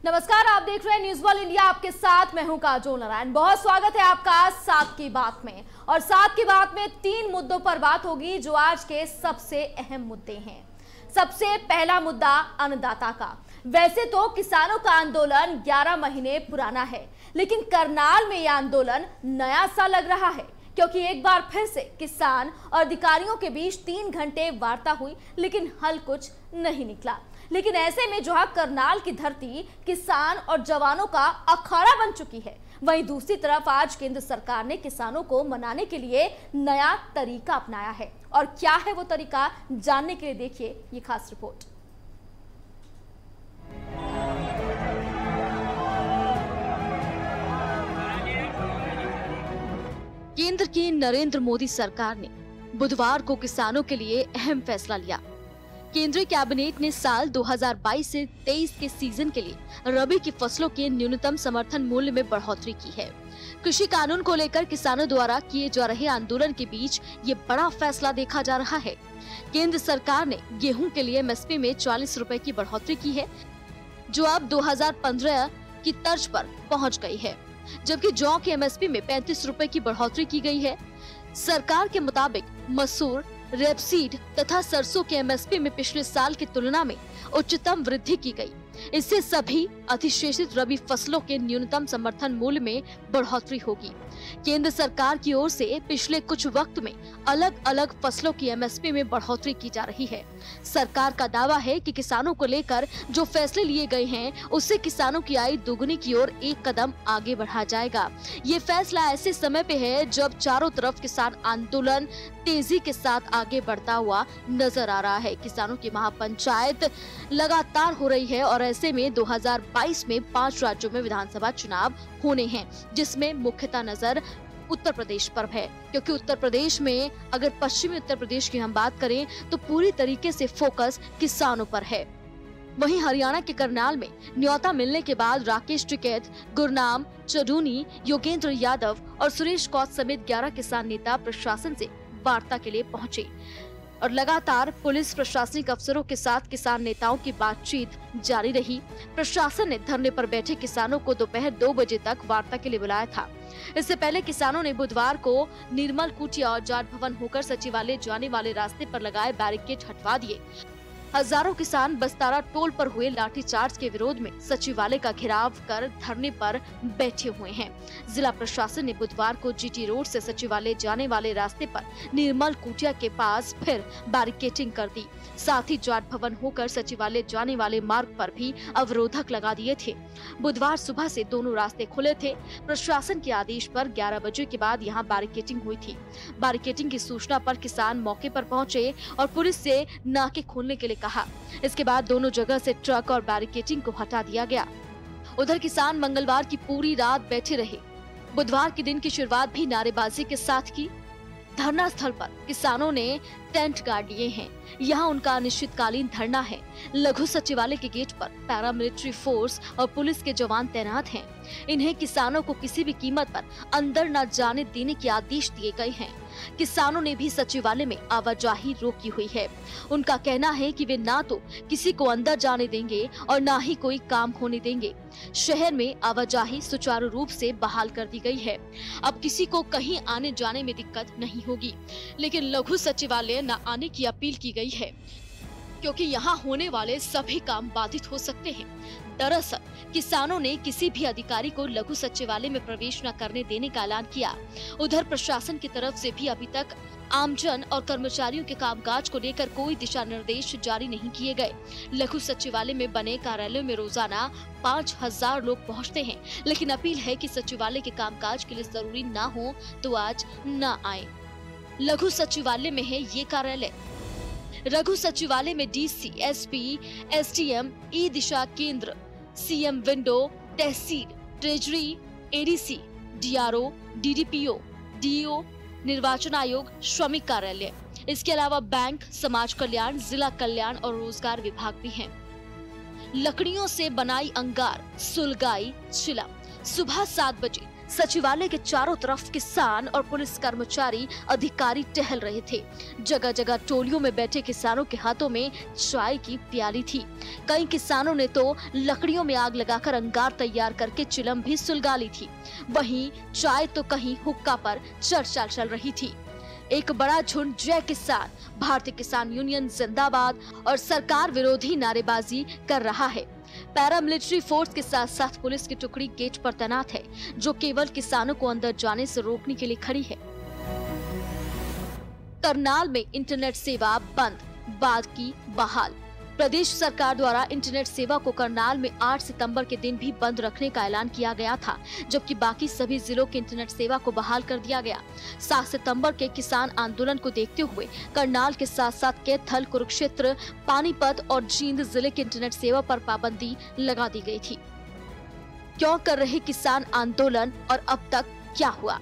नमस्कार, आप देख रहे हैं न्यूज वर्ल्ड इंडिया। आपके साथ मैं हूं काजोल नारायण। बहुत स्वागत है आपका साथ की बात में। और साथ की बात में 3 मुद्दों पर बात होगी जो आज के सबसे अहम मुद्दे हैं। सबसे पहला मुद्दा अन्नदाता का। वैसे तो किसानों का आंदोलन 11 महीने पुराना है, लेकिन करनाल में यह आंदोलन नया सा लग रहा है, क्योंकि एक बार फिर से किसान और अधिकारियों के बीच 3 घंटे वार्ता हुई, लेकिन हल कुछ नहीं निकला। लेकिन ऐसे में जहां करनाल की धरती किसान और जवानों का अखाड़ा बन चुकी है, वहीं दूसरी तरफ आज केंद्र सरकार ने किसानों को मनाने के लिए नया तरीका अपनाया है। और क्या है वो तरीका, जानने के लिए देखिए ये खास रिपोर्ट। केंद्र की नरेंद्र मोदी सरकार ने बुधवार को किसानों के लिए अहम फैसला लिया। केंद्रीय कैबिनेट ने साल 2022 से 23 के सीजन के लिए रबी की फसलों के न्यूनतम समर्थन मूल्य में बढ़ोतरी की है। कृषि कानून को लेकर किसानों द्वारा किए जा रहे आंदोलन के बीच ये बड़ा फैसला देखा जा रहा है। केंद्र सरकार ने गेहूं के लिए एमएसपी में 40 रुपए की बढ़ोतरी की है, जो अब 2015 की तर्ज पर पहुँच गयी है, जबकि जौ के एमएसपी में 35 रुपए की बढ़ोतरी की गई है। सरकार के मुताबिक मसूर, रेपसीड तथा सरसों के एमएसपी में पिछले साल की तुलना में उच्चतम वृद्धि की गई। इससे सभी अधिशेषित रबी फसलों के न्यूनतम समर्थन मूल्य में बढ़ोतरी होगी। केंद्र सरकार की ओर से पिछले कुछ वक्त में अलग अलग फसलों की एमएसपी में बढ़ोतरी की जा रही है। सरकार का दावा है कि किसानों को लेकर जो फैसले लिए गए हैं, उससे किसानों की आय दोगुनी की ओर एक कदम आगे बढ़ा जाएगा। ये फैसला ऐसे समय पे है जब चारों तरफ किसान आंदोलन तेजी के साथ आगे बढ़ता हुआ नजर आ रहा है। किसानों की महापंचायत लगातार हो रही है और ऐसे में 2022 में 5 राज्यों में विधानसभा चुनाव होने हैं, जिसमें मुख्यतः नजर उत्तर प्रदेश पर है, क्योंकि उत्तर प्रदेश में अगर पश्चिमी उत्तर प्रदेश की हम बात करें तो पूरी तरीके से फोकस किसानों पर है। वहीं हरियाणा के करनाल में न्योता मिलने के बाद राकेश टिकैत, गुरनाम चडूनी, योगेंद्र यादव और सुरेश कौत समेत 11 किसान नेता प्रशासन से वार्ता के लिए पहुंचे और लगातार पुलिस प्रशासनिक अफसरों के साथ किसान नेताओं की बातचीत जारी रही। प्रशासन ने धरने पर बैठे किसानों को दोपहर 2 बजे तक वार्ता के लिए बुलाया था। इससे पहले किसानों ने बुधवार को निर्मल कुटिया और जाट भवन होकर सचिवालय जाने वाले रास्ते पर लगाए बैरिकेड हटवा दिए। हजारों किसान बस्तारा टोल पर हुए लाठीचार्ज के विरोध में सचिवालय का घेराव कर धरने पर बैठे हुए हैं। जिला प्रशासन ने बुधवार को जीटी रोड से सचिवालय जाने वाले रास्ते पर निर्मल कुटिया के पास फिर बैरिकेडिंग कर दी। साथ ही जाट भवन होकर सचिवालय जाने वाले मार्ग पर भी अवरोधक लगा दिए थे। बुधवार सुबह से दोनों रास्ते खुले थे। प्रशासन के आदेश पर 11 बजे के बाद यहाँ बैरिकेडिंग हुई थी। बैरिकेडिंग की सूचना पर किसान मौके पर पहुंचे और पुलिस से नाके खोलने के लिए कहा। इसके बाद दोनों जगह से ट्रक और बैरिकेडिंग को हटा दिया गया। उधर किसान मंगलवार की पूरी रात बैठे रहे। बुधवार के दिन की शुरुआत भी नारेबाजी के साथ की। धरना स्थल पर किसानों ने टेंट गाड़ लिए हैं। यहाँ उनका अनिश्चितकालीन धरना है। लघु सचिवालय के गेट पर पैरामिलिट्री फोर्स और पुलिस के जवान तैनात हैं। इन्हें किसानों को किसी भी कीमत पर अंदर न जाने देने के आदेश दिए गए हैं। किसानों ने भी सचिवालय में आवाजाही रोकी हुई है। उनका कहना है कि वे ना तो किसी को अंदर जाने देंगे और ना ही कोई काम होने देंगे। शहर में आवाजाही सुचारू रूप से बहाल कर दी गई है। अब किसी को कहीं आने जाने में दिक्कत नहीं होगी, लेकिन लघु सचिवालय न आने की अपील की गई है, क्योंकि यहाँ होने वाले सभी काम बाधित हो सकते हैं। दरअसल किसानों ने किसी भी अधिकारी को लघु सचिवालय में प्रवेश न करने देने का ऐलान किया। उधर प्रशासन की तरफ से भी अभी तक आमजन और कर्मचारियों के कामकाज को लेकर कोई दिशा निर्देश जारी नहीं किए गए। लघु सचिवालय में बने कार्यालयों में रोजाना 5000 लोग पहुंचते हैं, लेकिन अपील है कि सचिवालय के कामकाज के लिए जरूरी न हो तो आज न आए। लघु सचिवालय में है ये कार्यालय। लघु सचिवालय में DC, SP, SDM, e Disha केंद्र, सीएम विंडो, तहसील, treasury, ADC, DRO, DDPO, DO, निर्वाचन आयोग, श्रमिक कार्यालय। इसके अलावा बैंक, समाज कल्याण, जिला कल्याण और रोजगार विभाग भी हैं। लकड़ियों से बनाई अंगार, सुलगाई, चिलम सुबह 7 बजे सचिवालय के चारों तरफ किसान और पुलिस कर्मचारी अधिकारी टहल रहे थे। जगह जगह टोलियों में बैठे किसानों के हाथों में चाय की प्याली थी। कई किसानों ने तो लकड़ियों में आग लगाकर अंगार तैयार करके चिलम भी सुलगा ली थी। वहीं चाय तो कहीं हुक्का पर चर्चा चल रही थी। एक बड़ा झुंड जय किसान, भारतीय किसान यूनियन जिंदाबाद और सरकार विरोधी नारेबाजी कर रहा है। पैरामिलिट्री फोर्स के साथ साथ पुलिस की टुकड़ी गेट पर तैनात है, जो केवल किसानों को अंदर जाने से रोकने के लिए खड़ी है। करनाल में इंटरनेट सेवा बंद, बाद की बहाल। प्रदेश सरकार द्वारा इंटरनेट सेवा को करनाल में 8 सितंबर के दिन भी बंद रखने का ऐलान किया गया था, जबकि बाकी सभी जिलों की इंटरनेट सेवा को बहाल कर दिया गया। 7 सितंबर के किसान आंदोलन को देखते हुए करनाल के साथ साथ कैथल, कुरुक्षेत्र, पानीपत और जींद जिले की इंटरनेट सेवा पर पाबंदी लगा दी गई थी। क्यों कर रहे किसान आंदोलन और अब तक क्या हुआ?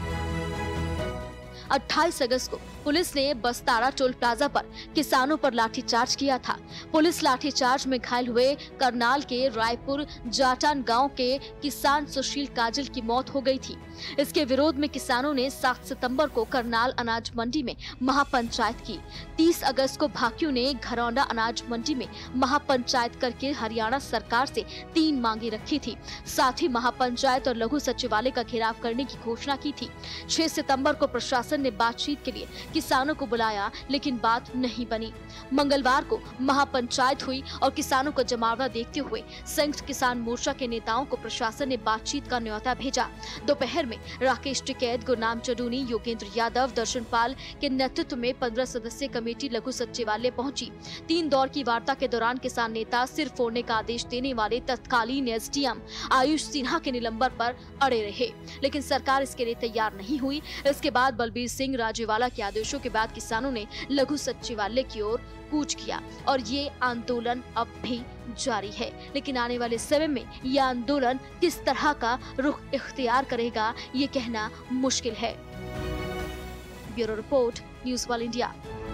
28 अगस्त को पुलिस ने बस्तारा टोल प्लाजा पर किसानों पर लाठीचार्ज किया था। पुलिस लाठीचार्ज में घायल हुए करनाल के रायपुर जाटान गांव के किसान सुशील काजल की मौत हो गई थी। इसके विरोध में किसानों ने 7 सितंबर को करनाल अनाज मंडी में महापंचायत की। 30 अगस्त को भाकियों ने घरौंडा अनाज मंडी में महापंचायत करके हरियाणा सरकार से 3 मांगे रखी थी। साथ ही महापंचायत और लघु सचिवालय का घेराव करने की घोषणा की थी। 6 सितंबर को प्रशासन ने बातचीत के लिए किसानों को बुलाया, लेकिन बात नहीं बनी। मंगलवार को महापंचायत हुई और किसानों को जमावड़ा देखते हुए संयुक्त किसान मोर्चा के नेताओं को प्रशासन ने बातचीत का न्योता भेजा। दोपहर में राकेश टिकैत, गुरनाम चडूनी, योगेंद्र यादव, दर्शन पाल के नेतृत्व में 15 सदस्यीय कमेटी लघु सचिवालय पहुंची। 3 दौर की वार्ता के दौरान किसान नेता सिर फोड़ने का आदेश देने वाले तत्कालीन एसडीएम आयुष सिन्हा के निलंबन पर अड़े रहे, लेकिन सरकार इसके लिए तैयार नहीं हुई। इसके बाद बलबीर सिंह राजेवाला के आदेशों के बाद किसानों ने लघु सचिवालय की ओर कूच किया और ये आंदोलन अब भी जारी है। लेकिन आने वाले समय में यह आंदोलन किस तरह का रुख इख्तियार करेगा, ये कहना मुश्किल है। Bureau report, news world India.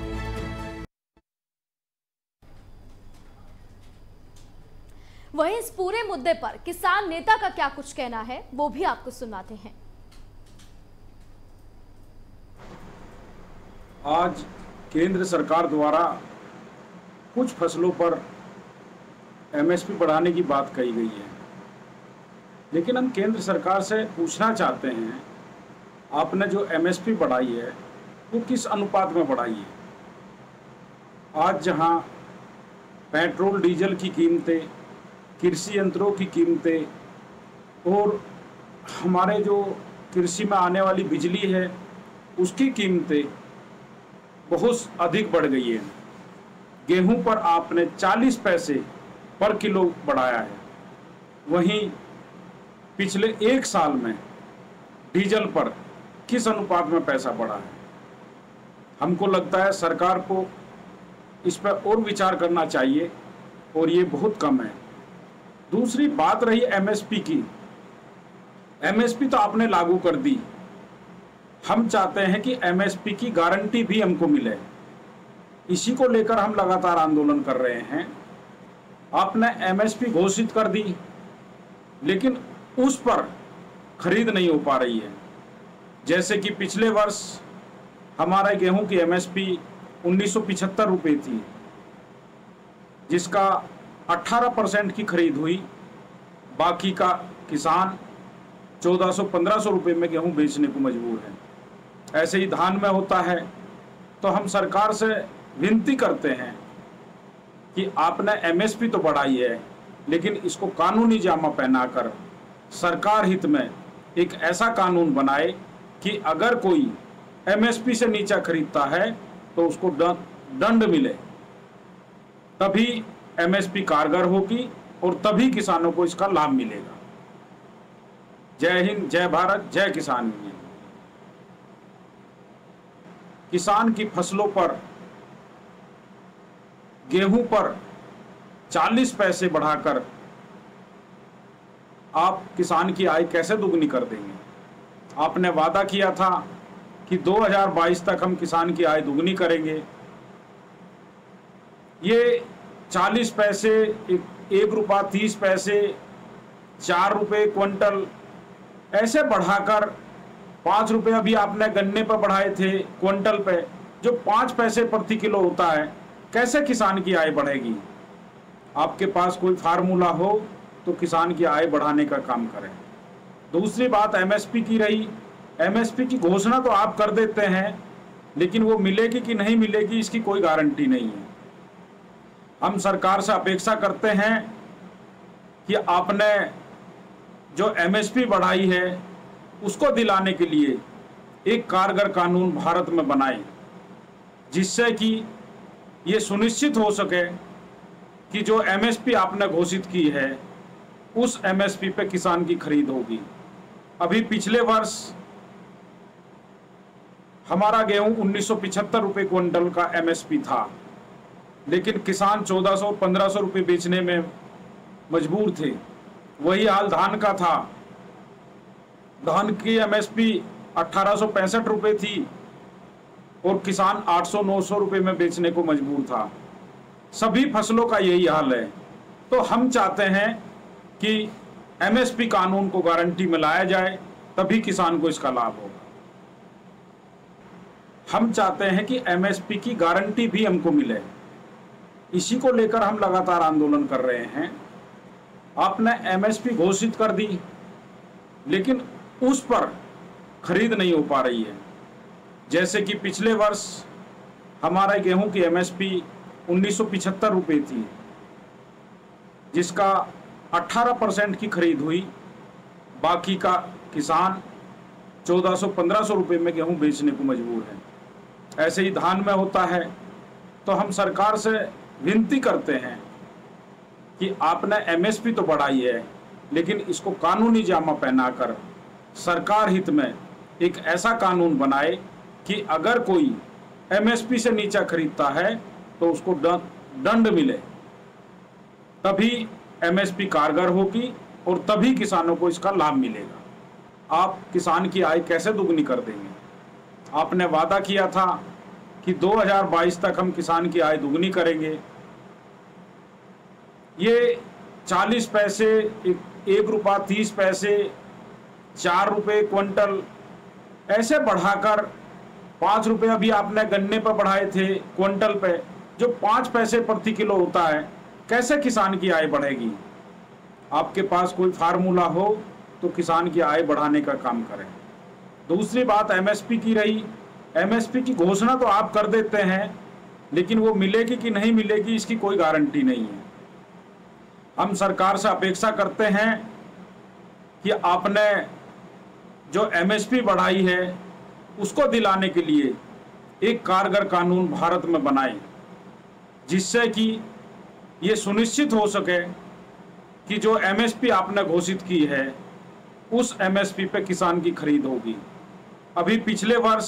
वहीं इस पूरे मुद्दे पर किसान नेता का क्या कुछ कहना है, वो भी आपको सुनाते हैं। आज केंद्र सरकार द्वारा कुछ फसलों पर एमएसपी बढ़ाने की बात कही गई है, लेकिन हम केंद्र सरकार से पूछना चाहते हैं, आपने जो एमएसपी बढ़ाई है वो किस अनुपात में बढ़ाई है? आज जहां पेट्रोल डीजल की कीमतें, कृषि यंत्रों की कीमतें और हमारे जो कृषि में आने वाली बिजली है उसकी कीमतें बहुत अधिक बढ़ गई है। गेहूं पर आपने 40 पैसे पर किलो बढ़ाया है, वहीं पिछले 1 साल में डीजल पर किस अनुपात में पैसा बढ़ा है? हमको लगता है सरकार को इस पर और विचार करना चाहिए और ये बहुत कम है। दूसरी बात रही एमएसपी की। एमएसपी तो आपने लागू कर दी, हम चाहते हैं कि एमएसपी की गारंटी भी हमको मिले। इसी को लेकर हम लगातार आंदोलन कर रहे हैं। आपने एमएसपी घोषित कर दी, लेकिन उस पर खरीद नहीं हो पा रही है। जैसे कि पिछले वर्ष हमारे गेहूं की एमएसपी 1975 रुपये थी, जिसका 18% की खरीद हुई। बाकी का किसान 1400-1500 रुपये में गेहूं बेचने को मजबूर है। ऐसे ही धान में होता है। तो हम सरकार से विनती करते हैं कि आपने एमएसपी तो बढ़ाई है, लेकिन इसको कानूनी जामा पहनाकर सरकार हित में एक ऐसा कानून बनाए कि अगर कोई एमएसपी से नीचा खरीदता है तो उसको दंड मिले, तभी एमएसपी कारगर होगी और तभी किसानों को इसका लाभ मिलेगा। जय हिंद, जय भारत, जय किसान यूनियन। किसान की फसलों पर, गेहूं पर 40 पैसे बढ़ाकर आप किसान की आय कैसे दुगनी कर देंगे? आपने वादा किया था कि 2022 तक हम किसान की आय दुगनी करेंगे। ये 40 पैसे, 1 रुपया 30 पैसे, 4 रुपये क्विंटल ऐसे बढ़ाकर 5 रुपए अभी आपने गन्ने पर बढ़ाए थे क्विंटल पे, जो 5 पैसे प्रति किलो होता है, कैसे किसान की आय बढ़ेगी? आपके पास कोई फार्मूला हो तो किसान की आय बढ़ाने का काम करें। दूसरी बात एमएसपी की रही। एमएसपी की घोषणा तो आप कर देते हैं, लेकिन वो मिलेगी कि नहीं मिलेगी इसकी कोई गारंटी नहीं है। हम सरकार से अपेक्षा करते हैं कि आपने जो एमएसपी बढ़ाई है उसको दिलाने के लिए एक कारगर कानून भारत में बनाए, जिससे कि ये सुनिश्चित हो सके कि जो एमएसपी आपने घोषित की है उस एमएसपी पे किसान की खरीद होगी। अभी पिछले वर्ष हमारा गेहूं 1975 रुपए क्विंटल का एमएसपी था, लेकिन किसान 1400-1500 रुपए बेचने में मजबूर थे। वही हाल धान का था। धान की एमएसपी 1865 रुपए थी और किसान 800-900 रुपए में बेचने को मजबूर था। सभी फसलों का यही हाल है। तो हम चाहते हैं कि एमएसपी कानून को गारंटी में लाया जाए, तभी किसान को इसका लाभ होगा। हम चाहते हैं कि एमएसपी की गारंटी भी हमको मिले। इसी को लेकर हम लगातार आंदोलन कर रहे हैं। आपने एमएसपी घोषित कर दी, लेकिन उस पर खरीद नहीं हो पा रही है। जैसे कि पिछले वर्ष हमारे गेहूं की एमएसपी 1975 रुपए थी, जिसका 18% की खरीद हुई। बाकी का किसान 1400-1500 रुपए में गेहूं बेचने को मजबूर है। ऐसे ही धान में होता है। तो हम सरकार से विनती करते हैं कि आपने एमएसपी तो बढ़ाई है, लेकिन इसको कानूनी जामा पहनाकर सरकार हित में एक ऐसा कानून बनाए कि अगर कोई एमएसपी से नीचा खरीदता है तो उसको दंड मिले, तभी एमएसपी कारगर होगी और तभी किसानों को इसका लाभ मिलेगा। आप किसान की आय कैसे दुगनी कर देंगे? आपने वादा किया था कि 2022 तक हम किसान की आय दुगनी करेंगे। ये 40 पैसे, 1 रुपया 30 पैसे, 4 रुपए क्विंटल ऐसे बढ़ाकर 5 रुपए अभी आपने गन्ने पर बढ़ाए थे क्विंटल पे, जो 5 पैसे प्रति किलो होता है, कैसे किसान की आय बढ़ेगी? आपके पास कोई फार्मूला हो तो किसान की आय बढ़ाने का काम करें। दूसरी बात एमएसपी की रही। एमएसपी की घोषणा तो आप कर देते हैं, लेकिन वो मिलेगी कि नहीं मिलेगी इसकी कोई गारंटी नहीं है। हम सरकार से अपेक्षा करते हैं कि आपने जो एमएसपी बढ़ाई है उसको दिलाने के लिए एक कारगर कानून भारत में बनाए, जिससे कि ये सुनिश्चित हो सके कि जो एमएसपी आपने घोषित की है उस एमएसपी पे किसान की खरीद होगी। अभी पिछले वर्ष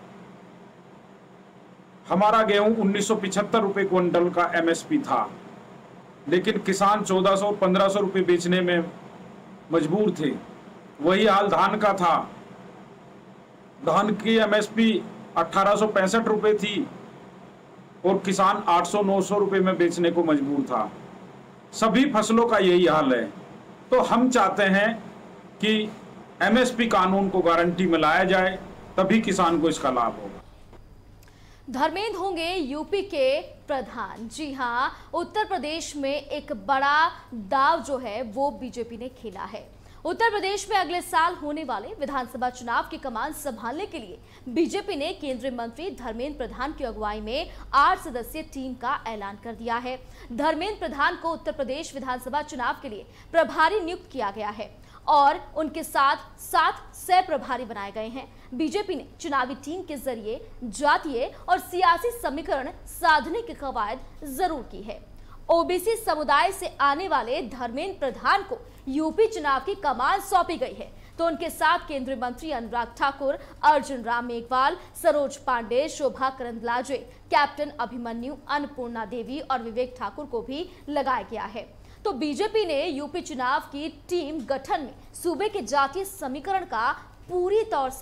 हमारा गेहूं 1975 रुपए क्विंटल का एमएसपी था, लेकिन किसान 1400-1500 रुपए बेचने में मजबूर थे। वही हाल धान का था। धान की एमएसपी 1865 रुपए थी और किसान 800-900 रुपए में बेचने को मजबूर था। सभी फसलों का यही हाल है। तो हम चाहते हैं कि एमएसपी कानून को गारंटी में लाया जाए, तभी किसान को इसका लाभ होगा। धर्मेंद्र होंगे यूपी के प्रधान। जी हां, उत्तर प्रदेश में एक बड़ा दाव जो है वो बीजेपी ने खेला है। उत्तर प्रदेश में अगले साल होने वाले विधानसभा चुनाव की कमान संभालने के लिए बीजेपी ने केंद्रीय मंत्री धर्मेंद्र प्रधान की अगुवाई में 8 सदस्यीय टीम का ऐलान कर दिया है। धर्मेंद्र प्रधान को उत्तर प्रदेश विधानसभा चुनाव के लिए प्रभारी नियुक्त किया गया है और उनके साथ 7 सह प्रभारी बनाए गए हैं। बीजेपी ने चुनावी टीम के जरिए जातीय और सियासी समीकरण साधने की कवायद जरूर की है। ओबीसी समुदाय से आने वाले धर्मेंद्र प्रधान को यूपी चुनाव की कमान सौंपी गई है, तो उनके साथ केंद्रीय मंत्री अनुराग ठाकुर, अर्जुन राम मेघवाल, सरोज पांडे, शोभा करंदलाजे, कैप्टन अभिमन्यु, अन्नपूर्णा देवी और विवेक ठाकुर को भी लगाया गया है। तो बीजेपी ने यूपी चुनाव की टीम गठन में सूबे के जातीय समीकरण का पूरी तौर से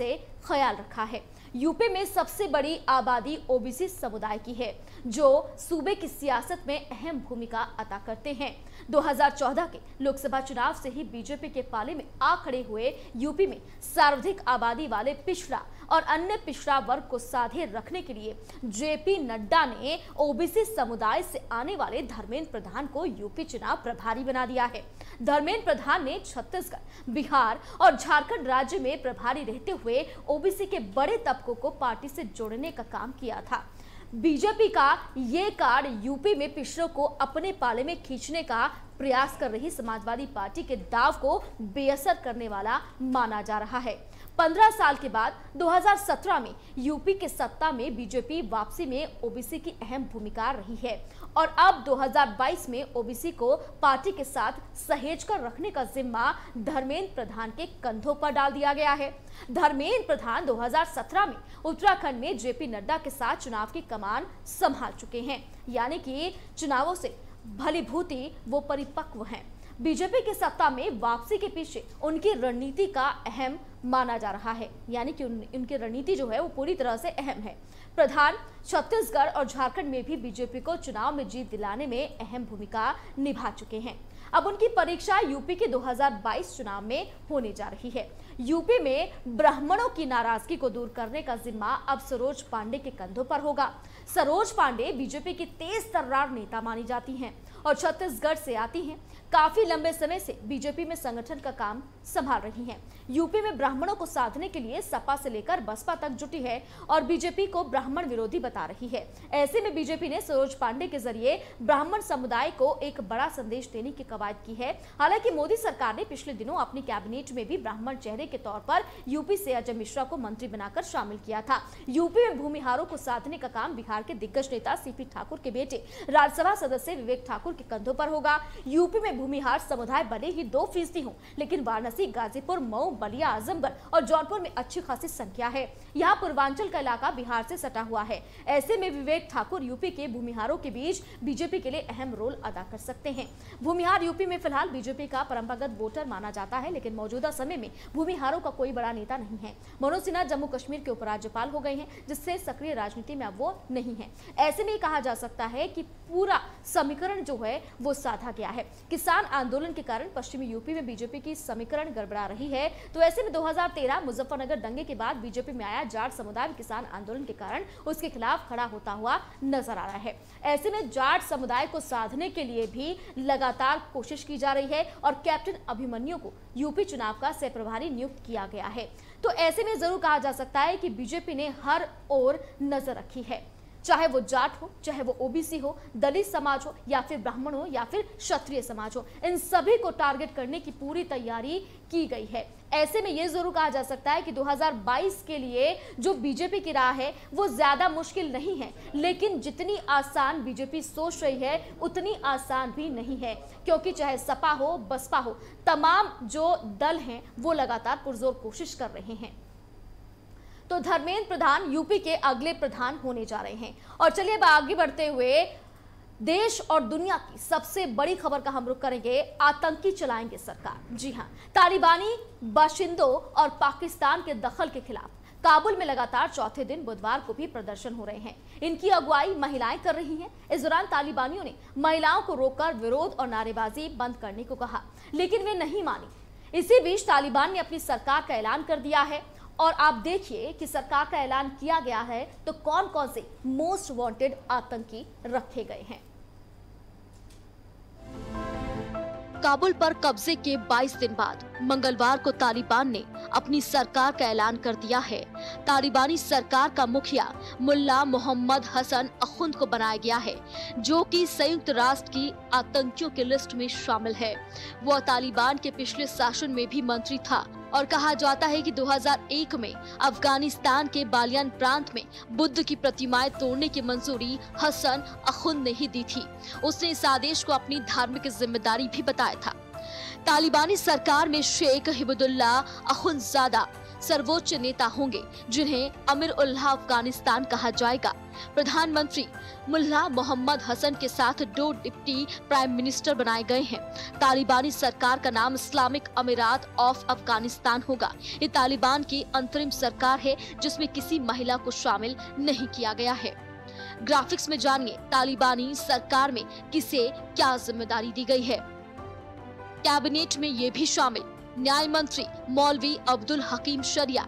ख्याल रखा है। यूपी में सबसे बड़ी आबादी ओबीसी समुदाय की है, जो सूबे की सियासत में अहम भूमिका अदा करते हैं। 2014 के लोकसभा चुनाव से ही बीजेपी के पाले में आ खड़े हुए यूपी में सर्वाधिक आबादी वाले पिछड़ा और अन्य पिछड़ा वर्ग को साधे रखने के लिए जेपी नड्डा ने ओबीसी समुदाय से आने वाले धर्मेंद्र प्रधान को यूपी चुनाव प्रभारी बना दिया है। धर्मेंद्र प्रधान ने छत्तीसगढ़, बिहार और झारखंड राज्य में प्रभारी रहते हुए ओबीसी के बड़े तबकों को पार्टी से जोड़ने का काम किया था। बीजेपी का ये कार्ड यूपी में पिछड़ों को अपने पाले में खींचने का प्रयास कर रही समाजवादी पार्टी के दाव को बेअसर करने वाला माना जा रहा है। 15 साल के बाद 2017 में यूपी के सत्ता में बीजेपी वापसी में ओबीसी की अहम भूमिका रही है और अब 2022 में ओबीसी को पार्टी के साथ सहेज कर रखने का जिम्मा धर्मेंद्र प्रधान के कंधों पर डाल दिया गया है। धर्मेंद्र प्रधान 2017 में उत्तराखंड में जेपी नड्डा के साथ चुनाव की कमान संभाल चुके हैं, यानी कि चुनावों से भलीभूति वो परिपक्व हैं। बीजेपी की सत्ता में वापसी के पीछे उनकी रणनीति का अहम माना जा रहा है, यानी कि उनकी रणनीति जो है वो पूरी तरह से अहम है। प्रधान छत्तीसगढ़ और झारखंड में भी बीजेपी को चुनाव में जीत दिलाने में अहम भूमिका निभा चुके हैं। अब उनकी परीक्षा यूपी के 2022 चुनाव में होने जा रही है। यूपी में ब्राह्मणों की नाराजगी को दूर करने का जिम्मा अब सरोज पांडे के कंधों पर होगा। सरोज पांडे बीजेपी की तेज तर्रार नेता मानी जाती हैं और छत्तीसगढ़ से आती हैं। काफी लंबे समय से बीजेपी में संगठन का काम संभाल रही हैं। यूपी में ब्राह्मणों को साधने के लिए सपा से लेकर बसपा तक जुटी है और बीजेपी को ब्राह्मण विरोधी बता रही है। ऐसे में बीजेपी ने सरोज पांडे के जरिए ब्राह्मण समुदाय को एक बड़ा संदेश देने की कवायद की है। हालांकि मोदी सरकार ने पिछले दिनों अपनी कैबिनेट में भी ब्राह्मण चेहरे के तौर पर यूपी से अजय मिश्रा को मंत्री बनाकर शामिल किया था। यूपी में भूमिहारों को साधने का काम बिहार के दिग्गज नेता सीपी ठाकुर के बेटे राज्यसभा सदस्य विवेक ठाकुर के कंधों पर होगा। यूपी में भूमिहार समुदाय भले ही 2% हो, लेकिन वाराणसी, गाजीपुर, मऊ, बलिया, आजमगढ़ और जौनपुर में अच्छी खासी संख्या है। यहाँ पूर्वांचल का इलाका बिहार से सटा हुआ है। ऐसे में विवेक ठाकुर यूपी के भूमिहारों के बीच बीजेपी के लिए अहम रोल अदा कर सकते हैं। भूमिहार यूपी में फिलहाल बीजेपी का परंपरागत वोटर माना जाता है, लेकिन मौजूदा समय में भूमिहारों का कोई बड़ा नेता नहीं है। मनोज सिन्हा जम्मू कश्मीर के उपराज्यपाल हो गए हैं, जिससे सक्रिय राजनीति में अब वो नहीं है। ऐसे में कहा जा सकता है कि पूरा समीकरण जो है वो साधा गया है। किसान आंदोलन के कारण पश्चिमी यूपी में बीजेपी की समीकरण गड़बड़ा रही है। तो ऐसे में 2013 मुजफ्फरनगर दंगे के बाद बीजेपी में आया जाट समुदाय किसान आंदोलन के कारण उसके खिलाफ खड़ा होता हुआ नजर आ रहा है। ऐसे में जाट समुदाय को साधने के लिए भी लगातार कोशिश की जा रही है और कैप्टन अभिमन्यु को यूपी चुनाव का सह प्रभारी नियुक्त किया गया है। तो ऐसे में जरूर कहा जा सकता है कि बीजेपी ने हर ओर नजर रखी है, चाहे वो जाट हो, चाहे वो ओबीसी हो, दलित समाज हो या फिर ब्राह्मण हो या फिर क्षत्रिय समाज हो, इन सभी को टारगेट करने की पूरी तैयारी की गई है। ऐसे में ये जरूर कहा जा सकता है कि 2022 के लिए जो बीजेपी की राह है वो ज्यादा मुश्किल नहीं है, लेकिन जितनी आसान बीजेपी सोच रही है उतनी आसान भी नहीं है, क्योंकि चाहे सपा हो, बसपा हो, तमाम जो दल हैं वो लगातार पुरजोर कोशिश कर रहे हैं। तो धर्मेंद्र प्रधान यूपी के अगले प्रधान होने जा रहे हैं। और चलिए अब आगे बढ़ते हुए देश और दुनिया की सबसे बड़ी खबर का हम रुख करेंगे। आतंकी चलाएंगे सरकार। जी हां, तालिबानी बाशिंदों और पाकिस्तान के दखल के खिलाफ काबुल में लगातार चौथे दिन बुधवार को भी प्रदर्शन हो रहे हैं। इनकी अगुवाई महिलाएं कर रही हैं। इस दौरान तालिबानियों ने महिलाओं को रोककर विरोध और नारेबाजी बंद करने को कहा, लेकिन वे नहीं मानी। इसी बीच तालिबान ने अपनी सरकार का ऐलान कर दिया है और आप देखिए कि सरकार का ऐलान किया गया है तो कौन कौन से मोस्ट वांटेड आतंकी रखे गए हैं। काबुल पर कब्जे के 22 दिन बाद मंगलवार को तालिबान ने अपनी सरकार का ऐलान कर दिया है। तालिबानी सरकार का मुखिया मुल्ला मोहम्मद हसन अखुंद को बनाया गया है, जो कि संयुक्त राष्ट्र की आतंकियों की लिस्ट में शामिल है। वह तालिबान के पिछले शासन में भी मंत्री था और कहा जाता है कि 2001 में अफगानिस्तान के बालियान प्रांत में बुद्ध की प्रतिमाएं तोड़ने की मंजूरी हसन अखुंद ने ही दी थी। उसने इस आदेश को अपनी धार्मिक जिम्मेदारी भी बताया था। तालिबानी सरकार में शेख हिबुदुल्लाह अखुंदजादा सर्वोच्च नेता होंगे जिन्हें अमीर उल्लाह अफगानिस्तान कहा जाएगा। प्रधानमंत्री मुल्ला मोहम्मद हसन के साथ 2 डिप्टी प्राइम मिनिस्टर बनाए गए हैं। तालिबानी सरकार का नाम इस्लामिक अमीरात ऑफ अफगानिस्तान होगा। ये तालिबान की अंतरिम सरकार है जिसमें किसी महिला को शामिल नहीं किया गया है। ग्राफिक्स में जानिए तालिबानी सरकार में किसे क्या जिम्मेदारी दी गई है। कैबिनेट में ये भी शामिल न्याय मंत्री मौलवी अब्दुल हकीम शरिया,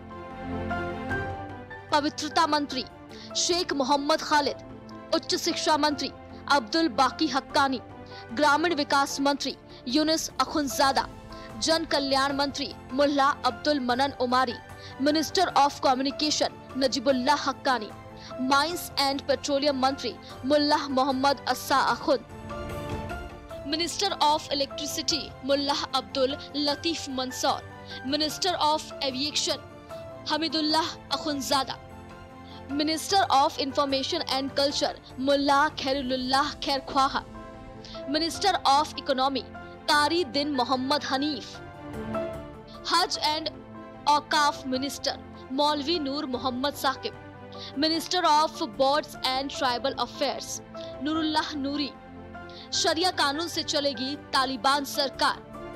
पवित्रता मंत्री शेख मोहम्मद खालिद, उच्च शिक्षा मंत्री अब्दुल बाकी हक्कानी, ग्रामीण विकास मंत्री यूनुस अखुनजादा, जन कल्याण मंत्री मुल्ला Abdul Manan Omari, minister of communication Najibullah Haqqani, mines and petroleum मंत्री मुल्ला Mohammad Essa Akhund, minister of electricity मुल्ला Abdul Latif Mansoor, minister of aviation Hamidullah Akhundzada, minister of information and culture मुल्ला Khairullah Khairkhwah, minister of economy कारी दिन मोहम्मद हनीफ, हज एंड औकाफ मिनिस्टर मौलवी Noor Mohammad Saqib, minister of borders and tribal affairs Noorullah Noori. शरिया कानून से चलेगी तालिबान सरकार।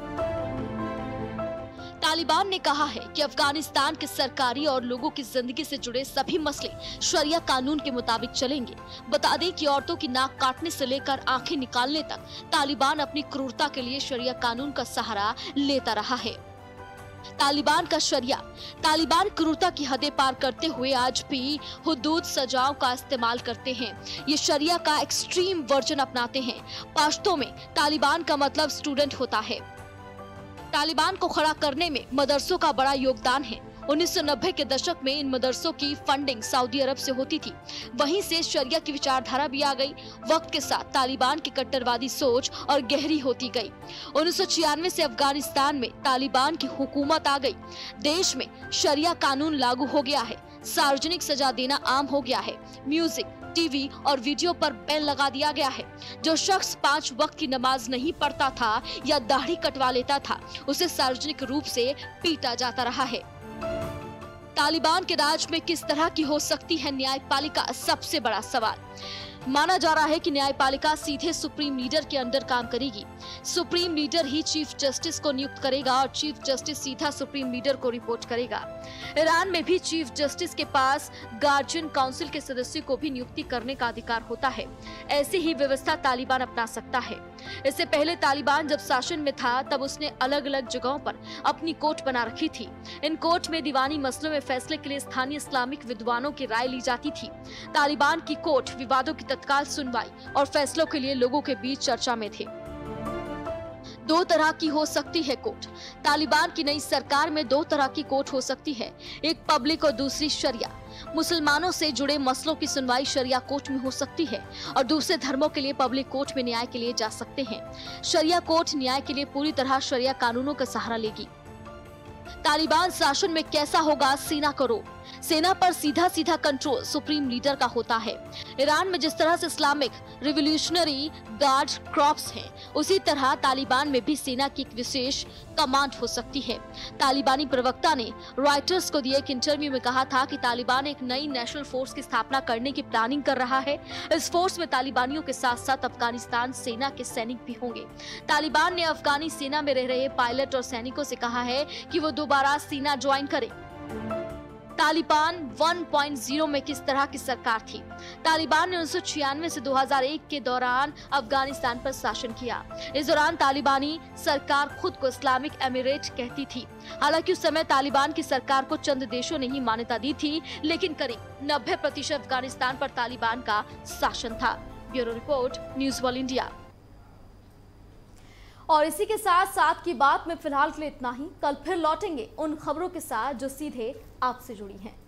तालिबान ने कहा है कि अफगानिस्तान के सरकारी और लोगों की जिंदगी से जुड़े सभी मसले शरिया कानून के मुताबिक चलेंगे। बता दें कि औरतों की नाक काटने से लेकर आंखें निकालने तक तालिबान अपनी क्रूरता के लिए शरिया कानून का सहारा लेता रहा है। तालिबान का शरिया, तालिबान क्रूरता की हदें पार करते हुए आज भी हुदूद सजाओं का इस्तेमाल करते हैं। ये शरिया का एक्सट्रीम वर्जन अपनाते हैं। पश्तो में तालिबान का मतलब स्टूडेंट होता है। तालिबान को खड़ा करने में मदरसों का बड़ा योगदान है। 1990 के दशक में इन मदरसों की फंडिंग सऊदी अरब से होती थी। वहीं से शरिया की विचारधारा भी आ गई। वक्त के साथ तालिबान की कट्टरवादी सोच और गहरी होती गई। 1996 से अफगानिस्तान में तालिबान की हुकूमत आ गई। देश में शरिया कानून लागू हो गया है। सार्वजनिक सजा देना आम हो गया है। म्यूजिक, टीवी और वीडियो पर बैन लगा दिया गया है। जो शख्स 5 वक्त की नमाज नहीं पढ़ता था या दाढ़ी कटवा लेता था, उसे सार्वजनिक रूप से पीटा जाता रहा है। तालिबान के राज में किस तरह की हो सकती है न्यायपालिका, सबसे बड़ा सवाल। माना जा रहा है कि न्यायपालिका सीधे सुप्रीम लीडर के अंडर काम करेगी। सुप्रीम लीडर ही चीफ जस्टिस को नियुक्त करेगा और चीफ जस्टिस सीधा सुप्रीम लीडर को रिपोर्ट करेगा। ईरान में भी चीफ जस्टिस के पास गार्जियन काउंसिल के सदस्यों को भी नियुक्ति करने का अधिकार होता है। ऐसी ही व्यवस्था तालिबान अपना सकता है। इससे पहले तालिबान जब शासन में था तब उसने अलग अलग जगहों पर अपनी कोर्ट बना रखी थी। इन कोर्ट में दीवानी मसलों में फैसले के लिए स्थानीय इस्लामिक विद्वानों की राय ली जाती थी। तालिबान की कोर्ट विवादों की तत्काल सुनवाई और फैसलों के लिए लोगों के बीच चर्चा में थे। 2 तरह की हो सकती है कोर्ट। तालिबान की नई सरकार में 2 तरह की कोर्ट हो सकती है, एक पब्लिक और दूसरी शरिया। मुसलमानों से जुड़े मसलों की सुनवाई शरिया कोर्ट में हो सकती है और दूसरे धर्मों के लिए पब्लिक कोर्ट में न्याय के लिए जा सकते हैं। शरिया कोर्ट न्याय के लिए पूरी तरह शरिया कानूनों का सहारा लेगी। तालिबान शासन में कैसा होगा सेना का रोल। सेना पर सीधा सीधा कंट्रोल सुप्रीम लीडर का होता है। ईरान में जिस तरह से इस्लामिक रिवोल्यूशनरी गार्ड क्रॉप्स हैं, उसी तरह तालिबान में भी सेना की एक विशेष कमांड हो सकती है। तालिबानी प्रवक्ता ने रॉयटर्स को दिए एक इंटरव्यू में कहा था कि तालिबान एक नई नेशनल फोर्स की स्थापना करने की प्लानिंग कर रहा है। इस फोर्स में तालिबानियों के साथ साथ अफगानिस्तान सेना के सैनिक भी होंगे। तालिबान ने अफगानी सेना में रह रहे पायलट और सैनिकों से कहा है कि वो दोबारा सेना ज्वाइन करें। तालिबान 1.0 में किस तरह की सरकार थी। तालिबान ने 1996 से 2001 के दौरान अफगानिस्तान पर शासन किया। इस दौरान तालिबानी सरकार खुद को इस्लामिक एमिरेट कहती थी। हालांकि उस समय तालिबान की सरकार को चंद देशों ने ही मान्यता दी थी, लेकिन करीब 90% अफगानिस्तान पर तालिबान का शासन था। Bureau report, news world India. और इसी के साथ साथ की बात में फिलहाल के लिए इतना ही। कल फिर लौटेंगे उन खबरों के साथ जो सीधे आपसे जुड़ी हैं।